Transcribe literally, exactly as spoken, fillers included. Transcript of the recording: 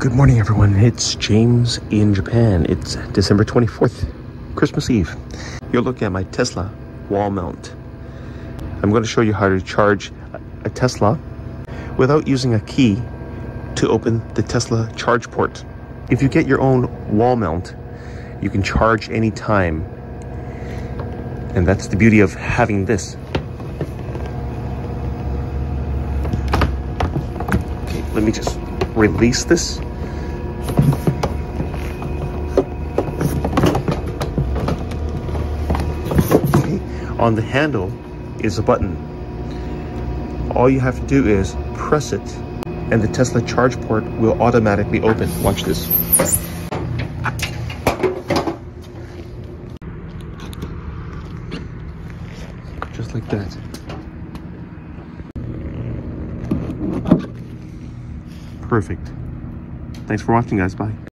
Good morning, everyone. It's James in Japan. It's December twenty-fourth, Christmas Eve. You're looking at my Tesla wall mount. I'm going to show you how to charge a Tesla without using a key to open the Tesla charge port. If you get your own wall mount, you can charge anytime. And that's the beauty of having this. Okay, let me just release this. Okay. On the handle is a button. All you have to do is press it and the Tesla charge port will automatically open. Watch this. Just like that. Perfect. Thanks for watching, guys. Bye.